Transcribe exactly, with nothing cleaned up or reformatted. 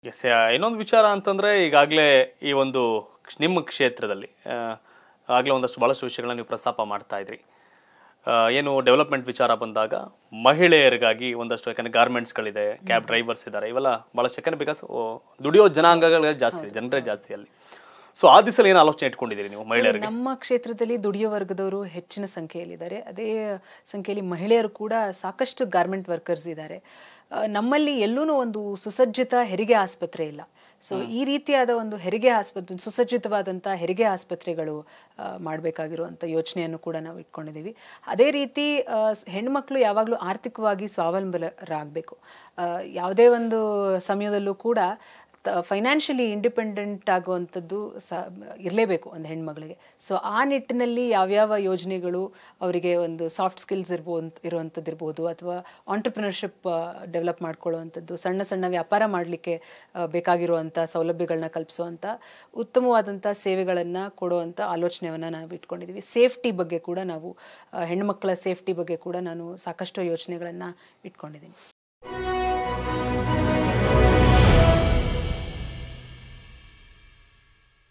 S ಇನ್ನೊಂದು ವಿಚಾರ ಅಂತಂದ್ರೆ ಈಗಾಗಲೇ ಈ ಒಂದು ನಿಮ್ಮ ಕ್ಷೇತ್ರದಲ್ಲಿ ಆಗಲೇ ಒಂದಷ್ಟು ಬಹಳಷ್ಟು ವಿಷಯಗಳನ್ನ ನೀವು ಪ್ರಸ್ತಾಪ ಮಾಡ್ತಾ ಇದ್ರಿ. ಏನು ಡೆವಲಪ್ಮೆಂಟ್ ವಿಚಾರ ಬಂದಾಗ ಮಹಿಳೆಯರಿಗಾಗಿ ಒಂದಷ್ಟು ಯಾಕಂದ್ರೆ ಗಾರ್ಮೆಂಟ್ಸ್ಗಳಿದೆ, ಕ್ಯಾಬ್ ಡ್ರೈವರ್ಸ್ ಇದ್ದಾರೆ, ಇವೆಲ್ಲ ಬಹಳಷ್ಟು ಯಾಕಂದ್ರೆ ಬಿಕಾಸ್ ದುಡಿಯೋ ಜನಾಂಗಗಳೇ ಜಾಸ್ತಿ, ಜನರೇ ಜಾಸ್ತಿ ಅಲ್ಲಿ. ಸೊ ಆ ದಿಸಲ್ಲಿ ಏನು ಆಲೋಚನೆ ಇಟ್ಕೊಂಡಿದ್ದೀರಿ ನೀವು ಮಹಿಳೆಯರಿಗೆ? ನಮ್ಮ ಕ್ಷೇತ್ರದಲ್ಲಿ ದುಡಿಯೋ ವರ್ಗದವರು ಹೆಚ್ಚಿನ ಸಂಖ್ಯೆಯಲ್ಲಿದ್ದಾರೆ. ಅದೇ ಸಂಖ್ಯೆಯಲ್ಲಿ ಮಹಿಳೆಯರು ಕೂಡ ಸಾಕಷ್ಟು ಗಾರ್ಮೆಂಟ್ ವರ್ಕರ್ಸ್ ಇದ್ದಾರೆ. ನಮ್ಮಲ್ಲಿ ಎಲ್ಲೂ ಒಂದು ಸುಸಜ್ಜಿತ ಹೆರಿಗೆ ಆಸ್ಪತ್ರೆ ಇಲ್ಲ. ಸೊ ಈ ರೀತಿಯಾದ ಒಂದು ಹೆರಿಗೆ ಆಸ್ಪತ್ರೆ, ಸುಸಜ್ಜಿತವಾದಂಥ ಹೆರಿಗೆ ಆಸ್ಪತ್ರೆಗಳು ಮಾಡಬೇಕಾಗಿರುವಂಥ ಯೋಚನೆಯನ್ನು ಕೂಡ ನಾವು ಇಟ್ಕೊಂಡಿದ್ದೀವಿ. ಅದೇ ರೀತಿ ಹೆಣ್ಮಕ್ಳು ಯಾವಾಗಲೂ ಆರ್ಥಿಕವಾಗಿ ಸ್ವಾವಲಂಬನರಾಗಬೇಕು. ಯಾವುದೇ ಒಂದು ಸಮಯದಲ್ಲೂ ಕೂಡ ಫೈನಾನ್ಷಿಯಲಿ ಇಂಡಿಪೆಂಡೆಂಟ್ ಆಗುವಂಥದ್ದು ಸ ಇರಲೇಬೇಕು ಒಂದು ಹೆಣ್ಮಗಳಿಗೆ. ಸೊ ಆ ನಿಟ್ಟಿನಲ್ಲಿ ಯಾವ್ಯಾವ ಯೋಜನೆಗಳು ಅವರಿಗೆ ಒಂದು ಸಾಫ್ಟ್ ಸ್ಕಿಲ್ಸ್ ಇರ್ಬೋದು ಇರುವಂಥದ್ದು ಇರ್ಬೋದು, ಅಥವಾ ಆಂಟ್ರಪ್ರಿನರ್ಶಿಪ್ ಡೆವಲಪ್ ಮಾಡ್ಕೊಳ್ಳುವಂಥದ್ದು, ಸಣ್ಣ ಸಣ್ಣ ವ್ಯಾಪಾರ ಮಾಡಲಿಕ್ಕೆ ಬೇಕಾಗಿರುವಂಥ ಸೌಲಭ್ಯಗಳನ್ನ ಕಲ್ಪಿಸುವಂಥ ಉತ್ತಮವಾದಂಥ ಸೇವೆಗಳನ್ನು ಕೊಡುವಂಥ ಆಲೋಚನೆಯನ್ನು ನಾವು ಇಟ್ಕೊಂಡಿದ್ದೀವಿ. ಸೇಫ್ಟಿ ಬಗ್ಗೆ ಕೂಡ ನಾವು, ಹೆಣ್ಮಕ್ಳ ಸೇಫ್ಟಿ ಬಗ್ಗೆ ಕೂಡ ನಾನು ಸಾಕಷ್ಟು ಯೋಚನೆಗಳನ್ನು ಇಟ್ಕೊಂಡಿದ್ದೀನಿ.